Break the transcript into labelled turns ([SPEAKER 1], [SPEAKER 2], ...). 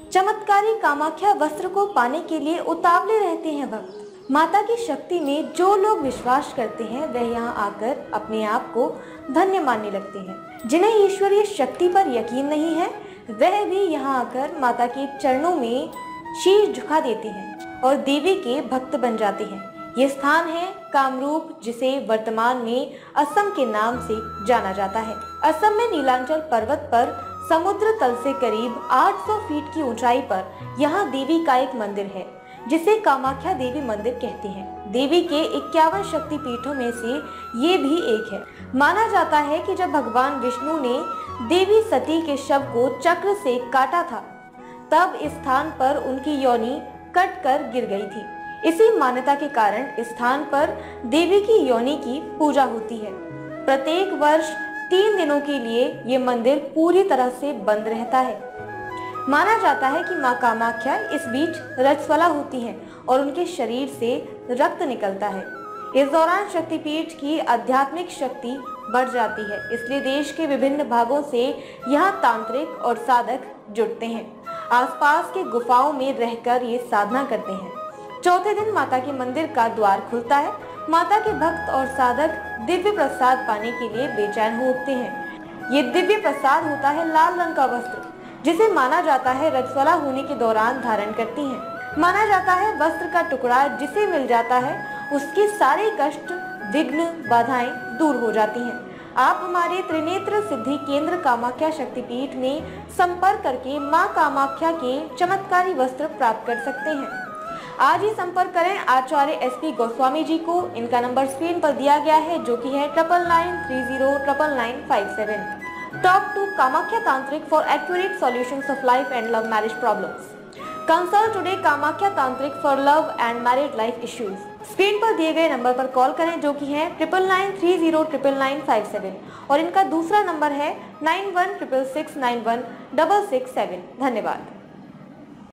[SPEAKER 1] चमत्कारी कामाख्या वस्त्र को पाने के लिए उतावले रहते हैं भक्त। माता की शक्ति में जो लोग विश्वास करते हैं वह यहाँ आकर अपने आप को धन्य मानने लगते हैं। जिन्हें ईश्वरीय शक्ति पर यकीन नहीं है वह भी यहाँ आकर माता के चरणों में शीश झुका देते हैं और देवी के भक्त बन जाते हैं। ये स्थान है कामरूप, जिसे वर्तमान में असम के नाम से जाना जाता है। असम में नीलांचल पर्वत पर समुद्र तल से करीब 800 फीट की ऊंचाई पर यहाँ देवी का एक मंदिर है जिसे कामाख्या देवी मंदिर कहते हैं। देवी के 51 शक्ति पीठों में से ये भी एक है। माना जाता है कि जब भगवान विष्णु ने देवी सती के शव को चक्र से काटा था तब इस स्थान पर उनकी योनि कट कर गिर गई थी। इसी मान्यता के कारण इस स्थान पर देवी की योनि की पूजा होती है। प्रत्येक वर्ष 3 दिनों के लिए ये मंदिर पूरी तरह से बंद रहता है। माना जाता है कि मां कामाख्या इस बीच रजस्वला होती हैं और उनके शरीर से रक्त निकलता है। इस दौरान शक्तिपीठ की आध्यात्मिक शक्ति बढ़ जाती है, इसलिए देश के विभिन्न भागों से यहाँ तांत्रिक और साधक जुटते हैं। आसपास के गुफाओं में रहकर ये साधना करते हैं। चौथे दिन माता के मंदिर का द्वार खुलता है। माता के भक्त और साधक दिव्य प्रसाद पाने के लिए बेचैन हो उठते हैं। ये दिव्य प्रसाद होता है लाल रंग का वस्त्र, जिसे माना जाता है रजस्वला होने के दौरान धारण करती हैं। माना जाता है वस्त्र का टुकड़ा जिसे मिल जाता है उसके सारे कष्ट, विघ्न, बाधाएं दूर हो जाती हैं। आप हमारे त्रिनेत्र सिद्धि केंद्र कामाख्या शक्तिपीठ में संपर्क करके मां कामाख्या के चमत्कारी वस्त्र प्राप्त कर सकते हैं। आज ही संपर्क करें आचार्य SP गोस्वामी जी को। इनका नंबर स्क्रीन पर दिया गया है जो कि है 9993099957। Talk to Kamakhya Tantric for accurate solutions of life and love marriage problems. Consult today Kamakhya Tantric for love and married life issues. Screen पर दिए गए नंबर पर कॉल करें जो कि है 9993099957 और इनका दूसरा नंबर है 9166691667। धन्यवाद।